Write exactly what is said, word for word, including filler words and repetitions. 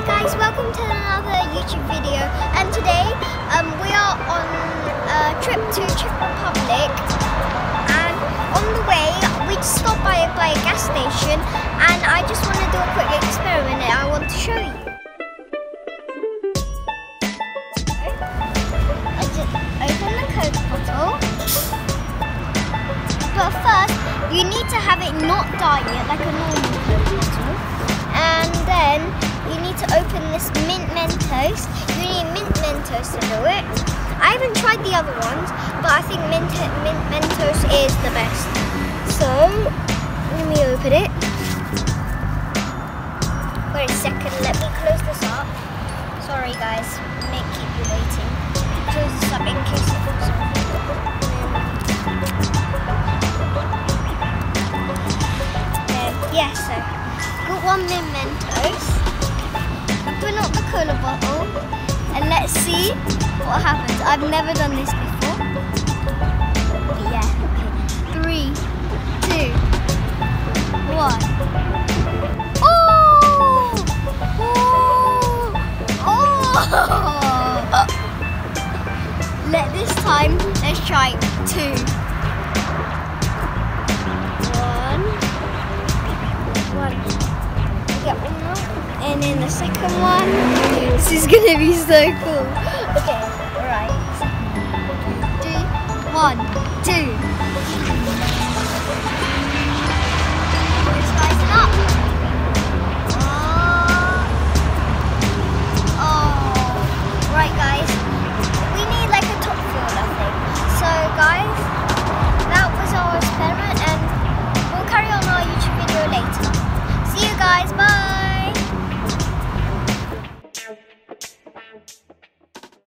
guys, welcome to another YouTube video, and today um, we are on a trip to Czech Republic, and on the way we just stopped by, by a gas station, and I just want to do a quick experiment that I want to show you. I just open the Coke bottle, but first you need to have it not diet like a normal Coke bottle, and then you need to open this mint Mentos. You need mint Mentos to do it. I haven't tried the other ones, but I think mint, mint Mentos is the best. So, let me open it. Wait a second, let me close this up. Sorry guys, may keep you waiting. Close this up in case it goes on. Yeah, so, got one mint Mentos. Open up the cola bottle and let's see what happens. I've never done this before. But yeah, okay. Three, two, one. Oh! Oh! Oh! Let this time, let's try two. One. One. Get one more. And then the second one. This is gonna be so cool. Okay, alright. Three, one, two.